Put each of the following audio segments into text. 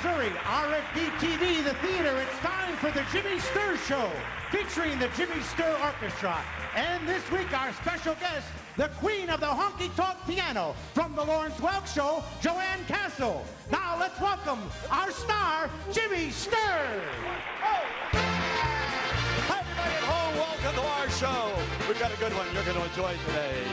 Missouri, RFD TV, the theater, it's time for the Jimmy Sturr Show, featuring the Jimmy Sturr Orchestra. And this week, our special guest, the queen of the honky-tonk piano, from the Lawrence Welk Show, Joanne Castle. Now, let's welcome our star, Jimmy Sturr. Hi, everybody at home. Welcome to our show. We've got a good one you're going to enjoy today.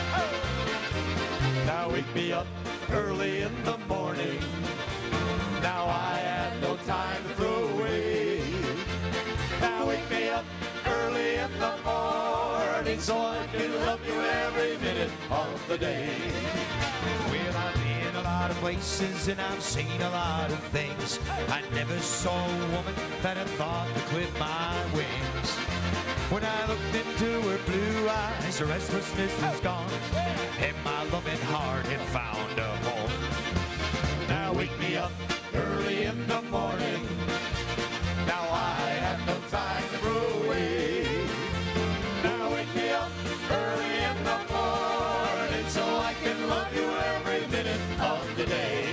Now wake me up early in the morning. Now I have no time to throw away. Now wake me up early in the morning so I can love you every minute of the day. Well, I've been a lot of places and I've seen a lot of things. I never saw a woman that I thought could clip my wings. When I looked into her blue eyes, the restlessness was gone, and my loving heart had found a home. Now wake me up early in the morning. Now I have no time to throw away. Now wake me up early in the morning so I can love you every minute of the day.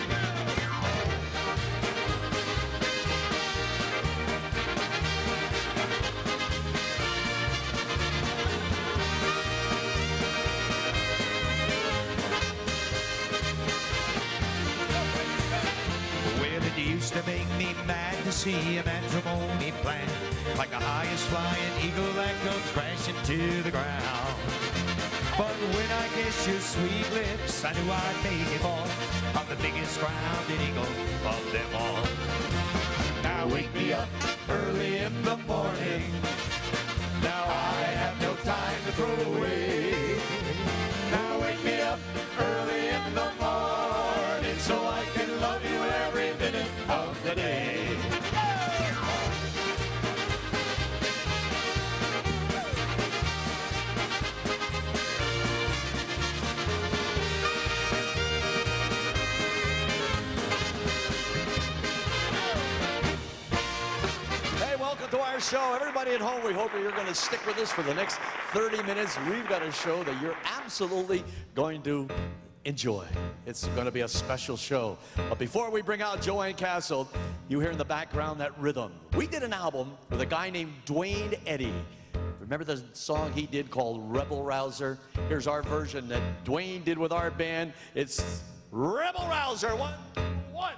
It used to make me mad to see a matrimony plan, like the highest flying eagle that comes crashing to the ground. But when I kissed your sweet lips, I knew I'd make it fall. I'm the biggest grounded eagle of them all. Now wake me up early in the morning. Now I have no time to throw away. Now wake me up early in the morning so I can love you every minute of the day. Hey, welcome to our show. Everybody at home, we hope that you're going to stick with us for the next 30 minutes. We've got a show that you're absolutely going to enjoy. It's going to be a special show. But before we bring out Joanne Castle, you hear in the background that rhythm. We did an album with a guy named Duane Eddy. Remember the song he did called Rebel Rouser? Here's our version that Duane did with our band. It's Rebel Rouser. One, one.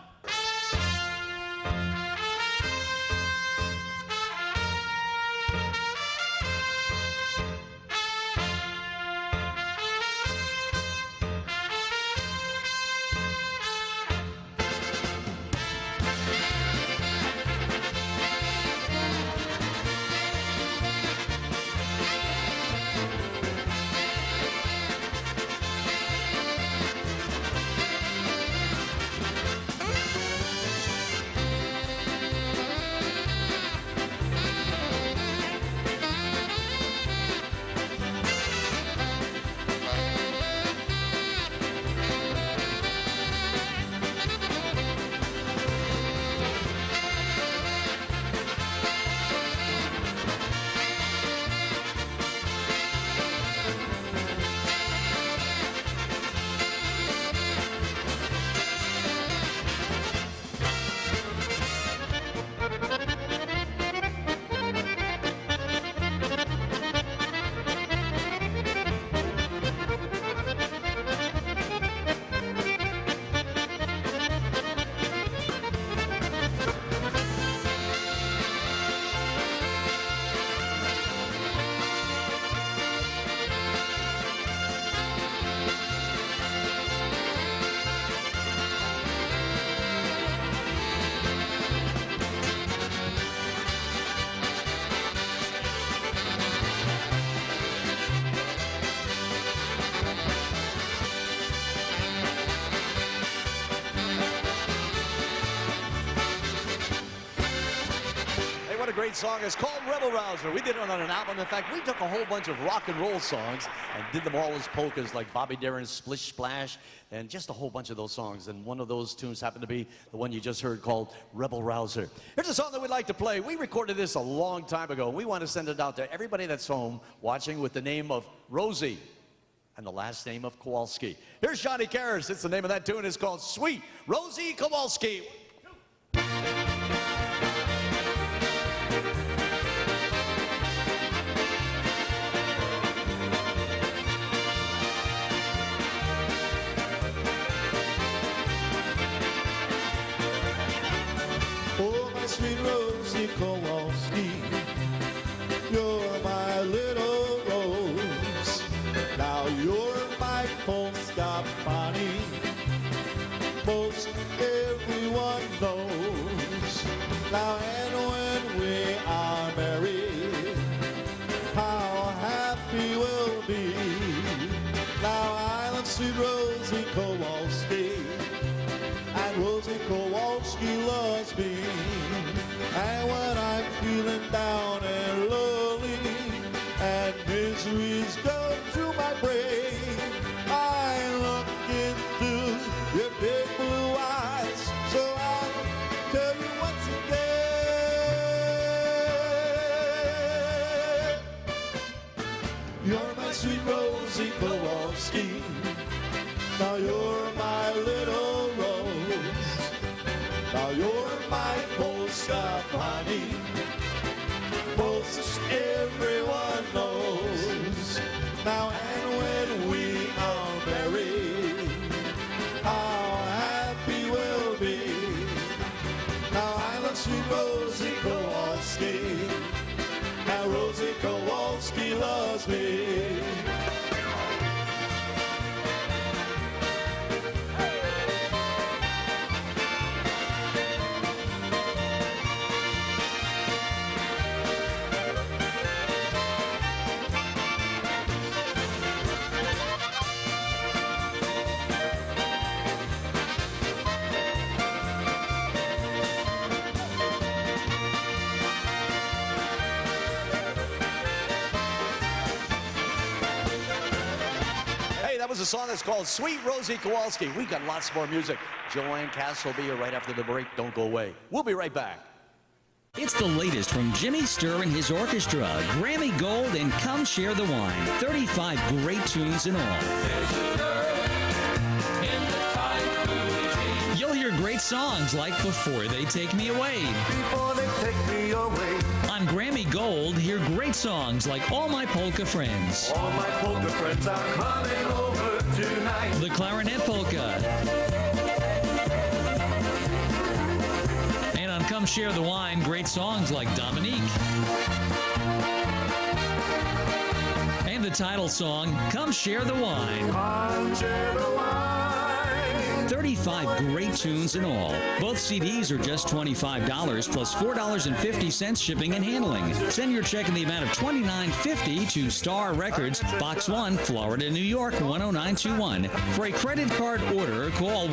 A great song. It's called Rebel Rouser. We did it on an album. In fact, we took a whole bunch of rock and roll songs and did them all as polkas, like Bobby Darin's Splish Splash, and just a whole bunch of those songs. And one of those tunes happened to be the one you just heard called Rebel Rouser. Here's a song that we'd like to play. We recorded this a long time ago. We want to send it out to everybody that's home watching with the name of Rosie and the last name of Kowalski. Here's Johnny Karas. It's the name of that tune. It's called Sweet Rosie Kowalski. 1, 2. Rosie Kowalski. You're my little rose. Now you're my Polska Pani. Most everyone knows. Now and when we are married, how happy we'll be. Now I love sweet Rosie Kowalski, and Rosie Kowalski loves me. And when I'm feeling down and lonely, and miseries go through my brain, I look into your big blue eyes, so I'll tell you once again, you're my sweet Rosie Kowalski. Now you're my little rose. Now you're my Polska Pani. Most everyone knows. Now and when we are married, how happy we'll be. Now I love sweet Rosie Kowalski, and Rosie Kowalski loves me. That was a song that's called Sweet Rosie Kowalski. We got lots more music. Joanne Cass will be here right after the break. Don't go away. We'll be right back. It's the latest from Jimmy Sturr and his orchestra. Grammy Gold and Come Share the Wine. 35 great tunes in all. You'll hear great songs like Before They Take Me Away. Before they take me away. On Grammy Gold, hear great songs like All My Polka Friends. All my polka friends are coming over tonight. The Clarinet Polka. And on Come Share the Wine, great songs like Dominique. And the title song, Come Share the Wine. Come share the wine. 35 great tunes in all. Both CDs are just $25 plus $4.50 shipping and handling. Send your check in the amount of $29.50 to Star Records, Box 1, Florida, New York 10921. For a credit card order, call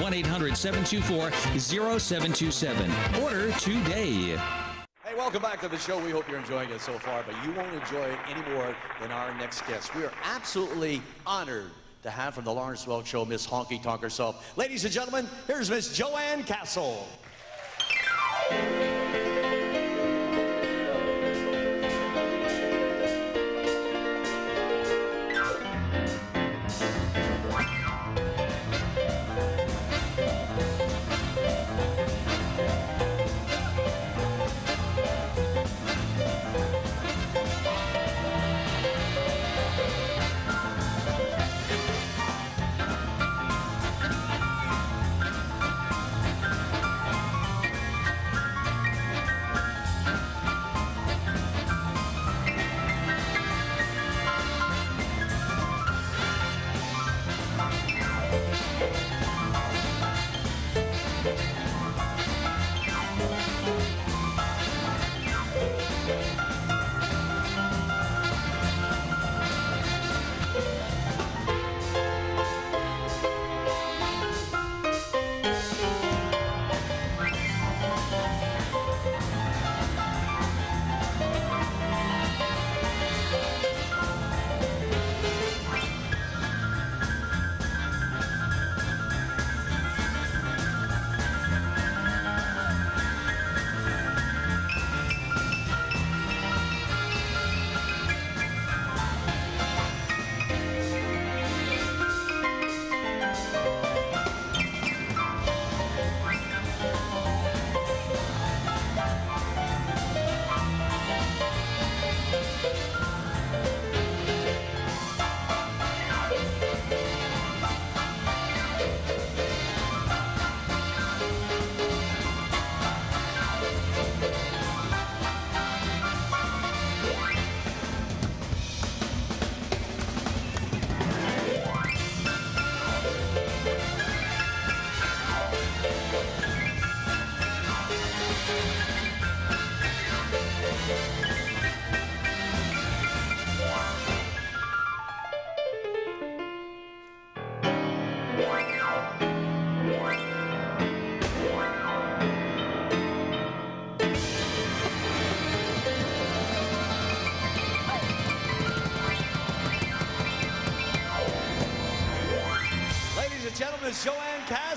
1-800-724-0727. Order today. Hey, welcome back to the show. We hope you're enjoying it so far, but you won't enjoy it any more than our next guest. We are absolutely honored to have from the Lawrence Welk Show, Miss Honky Tonk herself. Ladies and gentlemen, here's Miss Joanne Castle.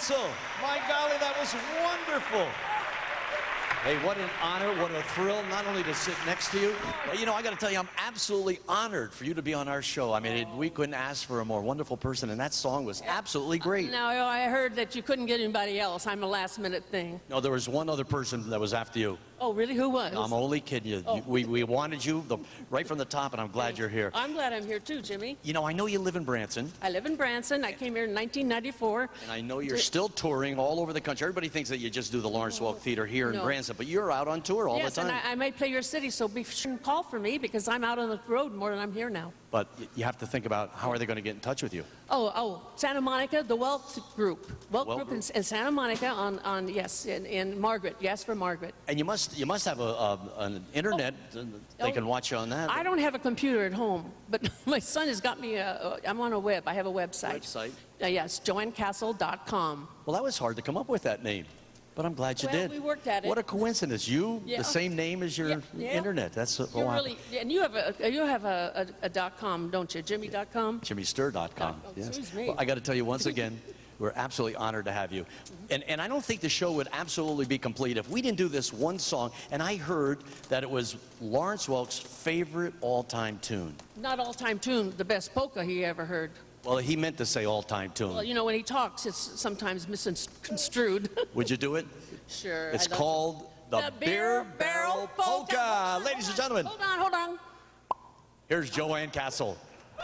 Castle. My golly, that was wonderful. Hey, what an honor, what a thrill, not only to sit next to you, but you know, I got to tell you, I'm absolutely honored for you to be on our show. I mean, we couldn't ask for a more wonderful person, and that song was absolutely great. Now, I heard that you couldn't get anybody else. I'm a last-minute thing. No, there was one other person that was after you. Oh, really? Who was? I'm only kidding you. Oh. We wanted you right from the top, and I'm glad you're here. I'm glad I'm here, too, Jimmy. You know, I know you live in Branson. I live in Branson. I came here in 1994. And I know you're still touring all over the country. Everybody thinks that you just do the Lawrence Welk Theater here in No. Branson, but you're out on tour all Yes, the time. and I may play your city, so be sure and call for me because I'm out on the road more than I'm here now. But you have to think about how are they going to get in touch with you. Oh, Santa Monica, the Welk Group. Welk Welk Group Group. in Santa Monica in Margaret. Yes, for Margaret. And you must have an internet. They can watch you on that. I don't have a computer at home, but my son has got me I'm on a web. I have a website. Yes, JoanneCastle.com. Well, that was hard to come up with that name, but I'm glad you Well, did. we worked at it. What a coincidence! You, Yeah. the same name as your Yeah. internet. That's You're really, and you have a .com, don't you? Jimmy.com. JimmyStir.com. Oh, Yes. excuse me. Well, I got to tell you once again, we're absolutely honored to have you. And I don't think the show would absolutely be complete if we didn't do this one song. And I heard that it was Lawrence Welk's favorite all-time tune. Not all-time tune, the best polka he ever heard. Well, he meant to say all-time tune. Well, you know, when he talks, it's sometimes misconstrued. Would you do it? Sure. It's I'd love called the Beer Barrel Polka. Ladies and gentlemen, Hold on. here's Joanne Castle.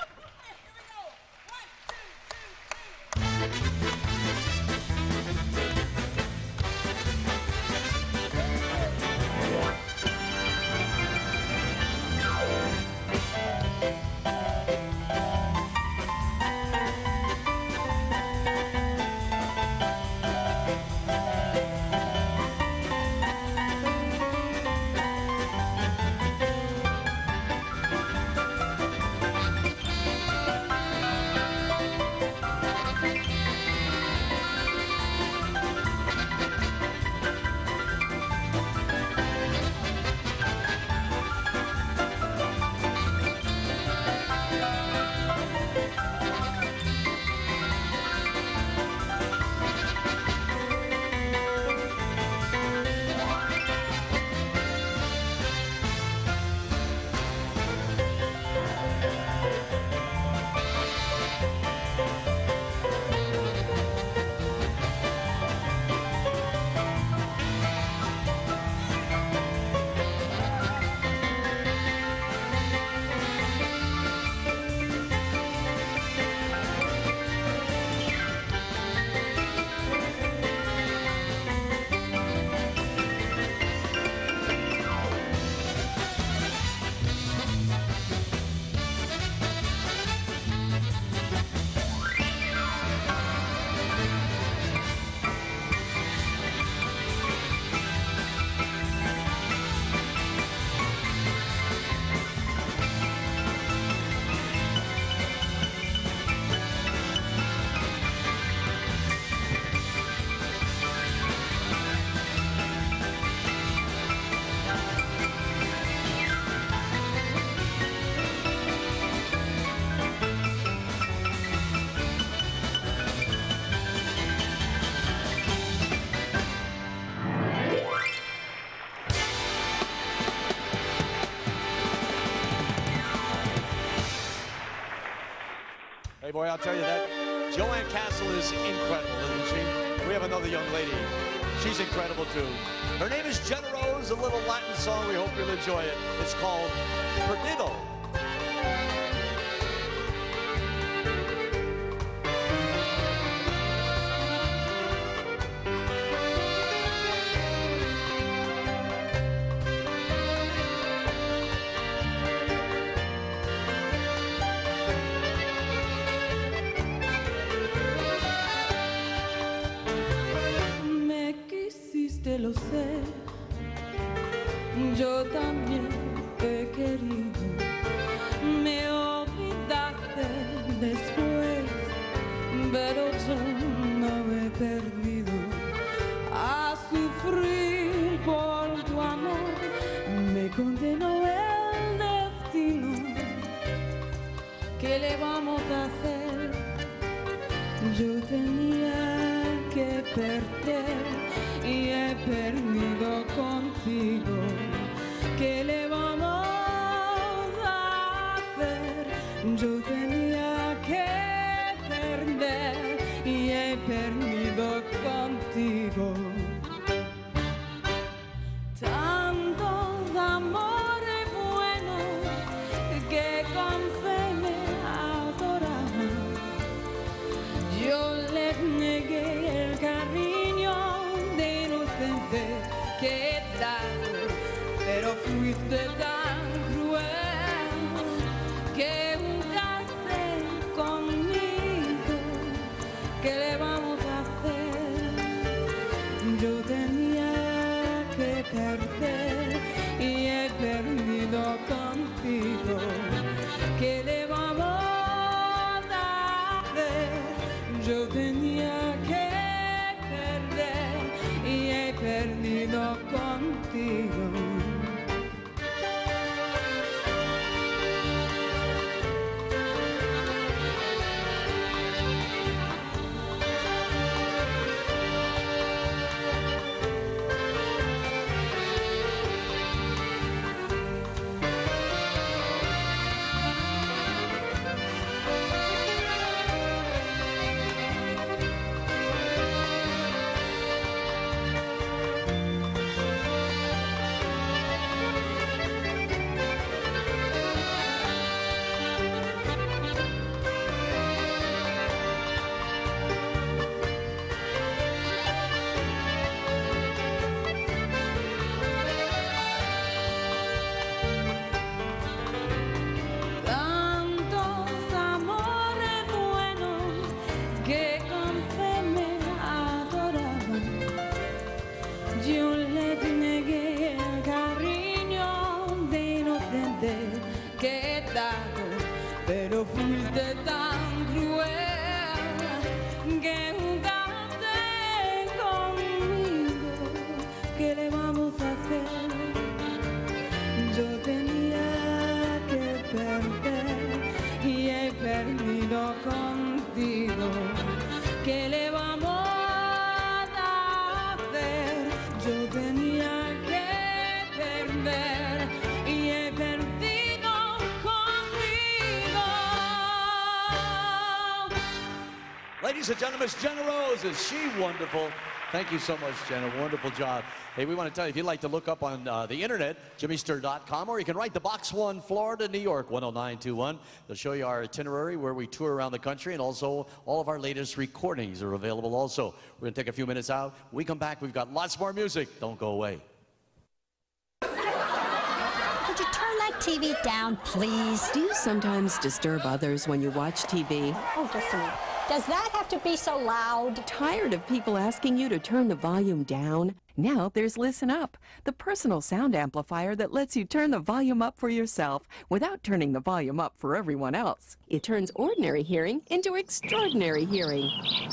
Hey, boy, I'll tell you that Joanne Castle is incredible, isn't she? We have another young lady. She's incredible, too. Her name is Jenna Rose, a little Latin song. We hope you'll enjoy it. It's called Perdido. Me quisiste, lo sé, yo también te he querido. Me olvidaste después, pero yo no me he perdido. A sufrir por tu amor me condenó el destino. ¿Qué le vamos a hacer? Yo tenía que perdido contigo. ¿Qué le vamos a hacer? Yo tenía que perder y he perdido contigo. Tantos amores buenos que con fe me adoraban. Yo les negué el cariño de inocente que he dado, pero fuiste tan cruel que jugaste conmigo. ¿Qué le vamos a hacer? Yo tenía que perder y he perdido contigo. ¿Qué le vamos a hacer? Yo tenía que perder y he perdido contigo. Tantos amores buenos que con fe me adoraban. Yo les negué el cariño de inocente que he dado, pero fuiste tan cruel que jugaste conmigo. ¿Qué le vamos a hacer? Yo tenía que perder y he perdido contigo. ¿Qué le vamos a hacer? Yo tenía que perder y he perdido contigo. Ladies and gentlemen, it's Jenna Rose. Is she wonderful? Thank you so much, Jenna. Wonderful job. Hey, we want to tell you, if you'd like to look up on the internet, jimmystir.com, or you can write to Box 1, Florida, New York, 10921. They'll show you our itinerary where we tour around the country, and also all of our latest recordings are available also. We're going to take a few minutes out. When we come back, we've got lots more music. Don't go away. Could you turn that TV down, please? Do you sometimes disturb others when you watch TV? Oh, just a minute. Does that have to be so loud? Tired of people asking you to turn the volume down? Now there's Listen Up, the personal sound amplifier that lets you turn the volume up for yourself without turning the volume up for everyone else. It turns ordinary hearing into extraordinary hearing.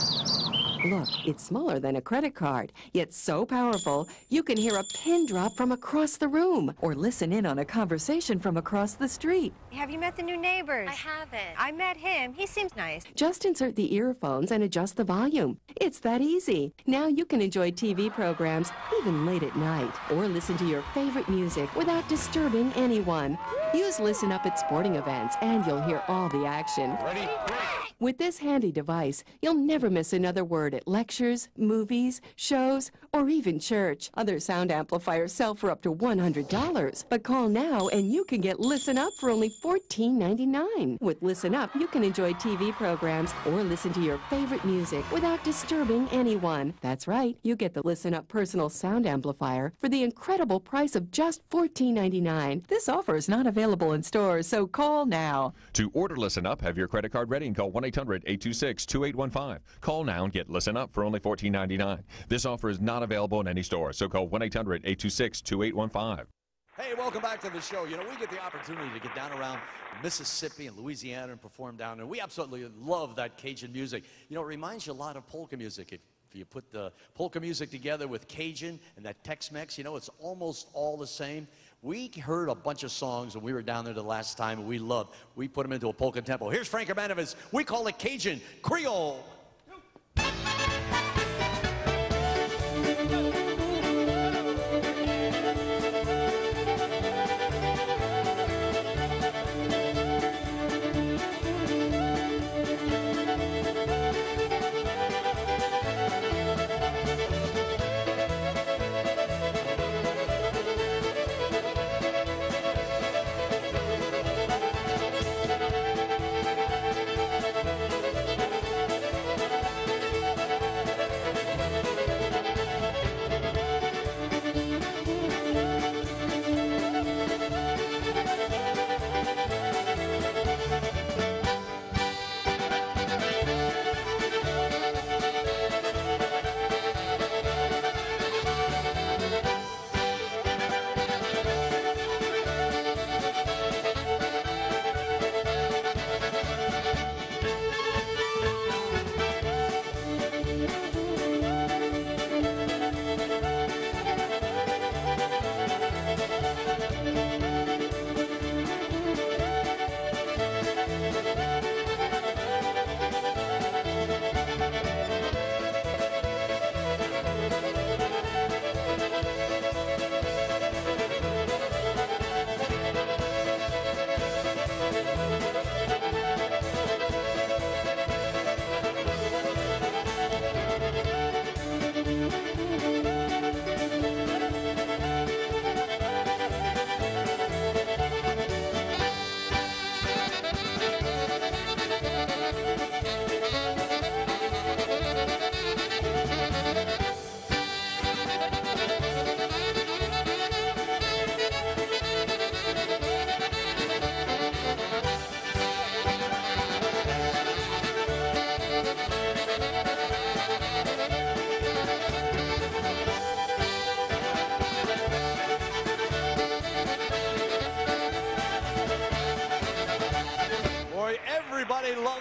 Look, it's smaller than a credit card, yet so powerful you can hear a pin drop from across the room or listen in on a conversation from across the street. Have you met the new neighbors? I haven't. I met him. He seems nice. Just insert the earphones and adjust the volume. It's that easy. Now you can enjoy TV programs even late at night or listen to your favorite music without disturbing anyone. Use Listen Up at sporting events and you'll hear all the action. Ready? With this handy device, you'll never miss another word at lectures, movies, shows, or even church. Other sound amplifiers sell for up to $100. But call now and you can get Listen Up for only $14.99. With Listen Up, you can enjoy TV programs or listen to your favorite music without disturbing anyone. That's right, you get the Listen Up personal sound amplifier for the incredible price of just $14.99. This offer is not available in stores, so call now. To order Listen Up, have your credit card ready and call 1-800-826-2815. Call now and get Listen Up for only $14.99. This offer is not available in any store, so call 1-800-826-2815. Hey, welcome back to the show. You know, we get the opportunity to get down around Mississippi and Louisiana and perform down there. We absolutely love that Cajun music. You know, it reminds you a lot of polka music. If you put the polka music together with Cajun and that Tex-Mex, you know, it's almost all the same. We heard a bunch of songs when we were down there the last time, and we loved. We put them into a polka tempo. Here's Frank Hermanovitz. We call it Cajun Creole.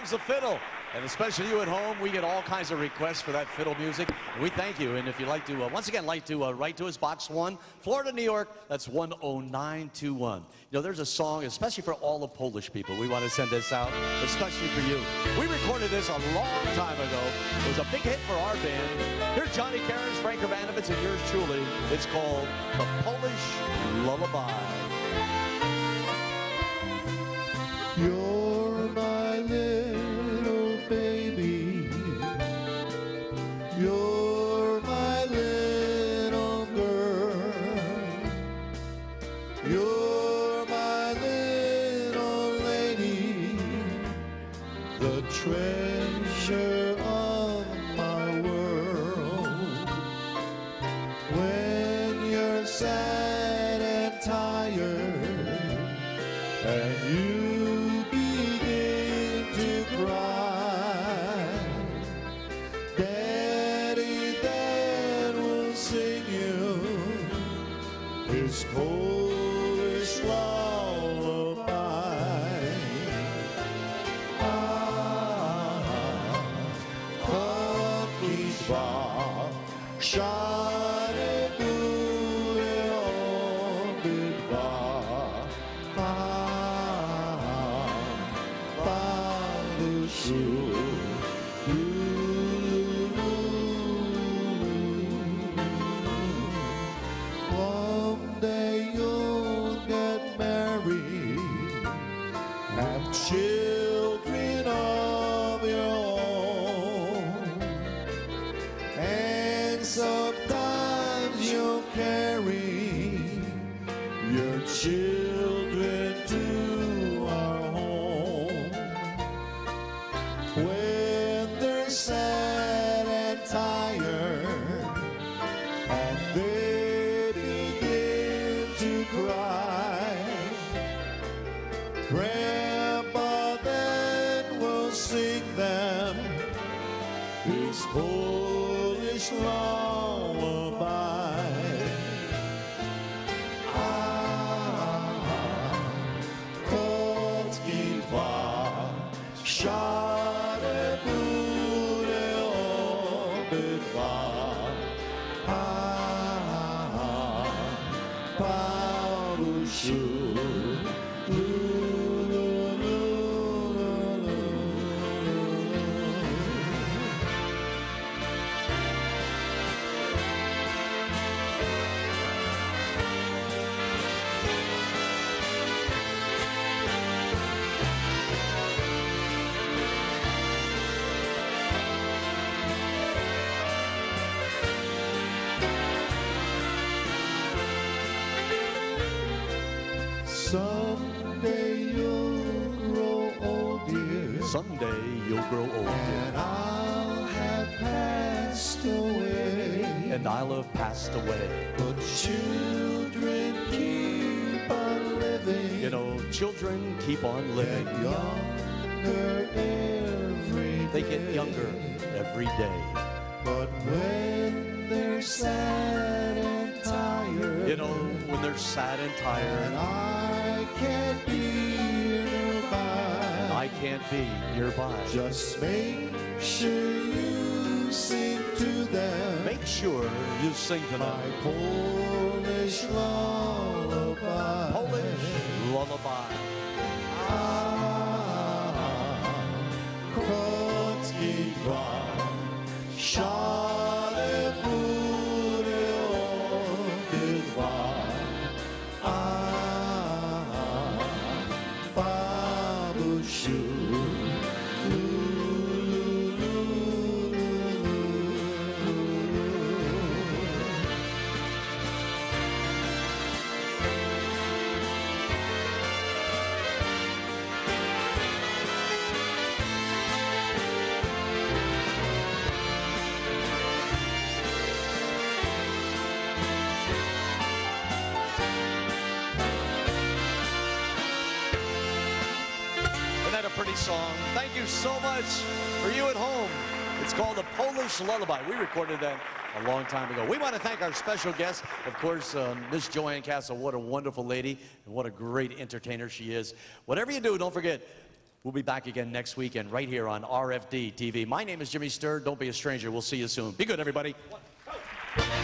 comes the fiddle. And especially you at home, we get all kinds of requests for that fiddle music. And we thank you. And if you'd like to, once again, write to us, Box 1, Florida, New York, that's 10921. You know, there's a song, especially for all the Polish people. We want to send this out, especially for you. We recorded this a long time ago. It was a big hit for our band. Here's Johnny Cairns, Frank Urbanowitz, and yours truly. It's called The Polish Lullaby. You're my little baby. You're my little girl. You're my little lady, the treasure of my world. When you're sad and tired and you begin to cry, Daddy then will sing you his Polish lullaby. Chodź, szare góry obydwa. Babusiu, one day you'll get married, have children of your own, and sometimes you'll carry your children to our home. When they're sad and tired and they begin to cry, Grandpa then will sing them his Polish lullaby. Kotki dwa, szare góry obydwa. Babusiu, someday you'll grow old, dear. Someday you'll grow old, and I'll have passed away. And I'll have passed away. But children keep on living. You know, children keep on living. Get younger every day. They get younger every day. But when they're sad and tired, You know, when they're sad and tired, and I can't be nearby, I can't be nearby. just make sure you sing to them. Make sure you sing to them. My Polish lullaby. Polish lullaby. Kotki dwa, szare góry obydwa. Babusiu, Pretty song. Thank you so much for you at home. It's called The Polish Lullaby. We recorded that a long time ago. We want to thank our special guest, of course, Miss Joanne Castle. What a wonderful lady and what a great entertainer she is. Whatever you do, don't forget, We'll be back again next weekend right here on RFD TV. My name is Jimmy Sturr. Don't be a stranger. We'll see you soon. Be good, everybody. 1, 2.